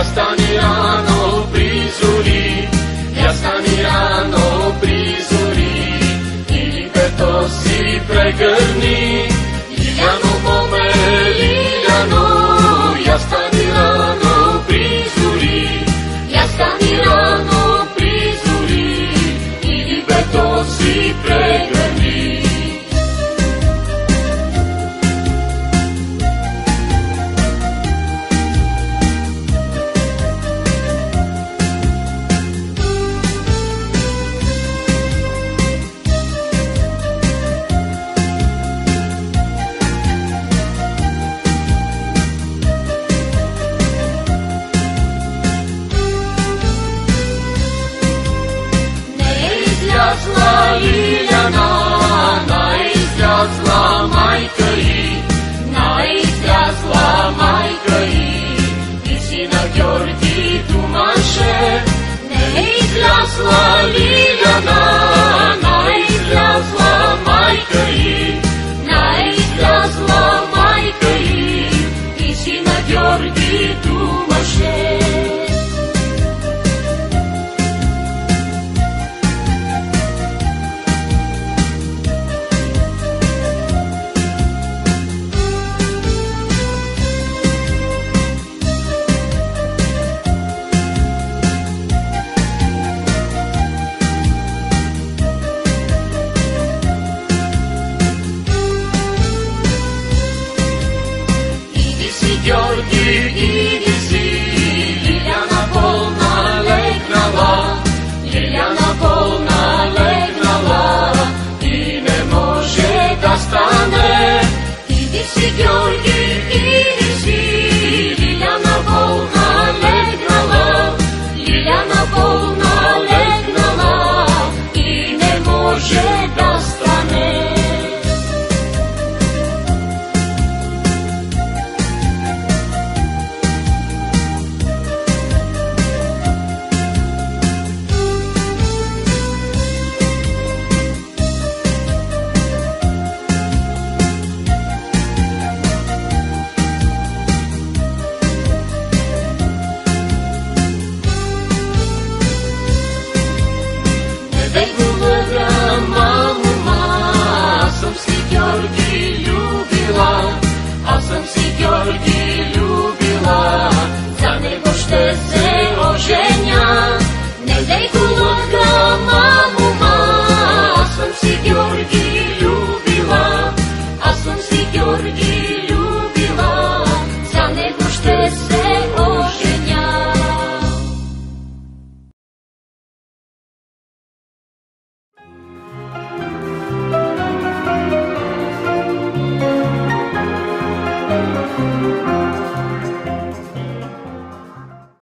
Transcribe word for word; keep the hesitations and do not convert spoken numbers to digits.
stani rano pri zori, ja stani rano pri zori, i libeto si pregrni, Liljano mome, Liljano, ja stani rano pri zori, ja stani rano pri zori, i libeto si pregrni. Liljana, наизлязла майка й, наизлязла майка й, и сина Георги думаше, наизлязла Liljana, наизлязла майка й, наизлязла майка й, и сина Георги думаше. Георги, иди си, Liljana болна легнала, Liljana болна легнала, и не може да стане. Иди си, Георги, иди си, Liljana болна легнала, Liljana болна легнала, и не може да стане. Аз съм си Георги любила, за него ще се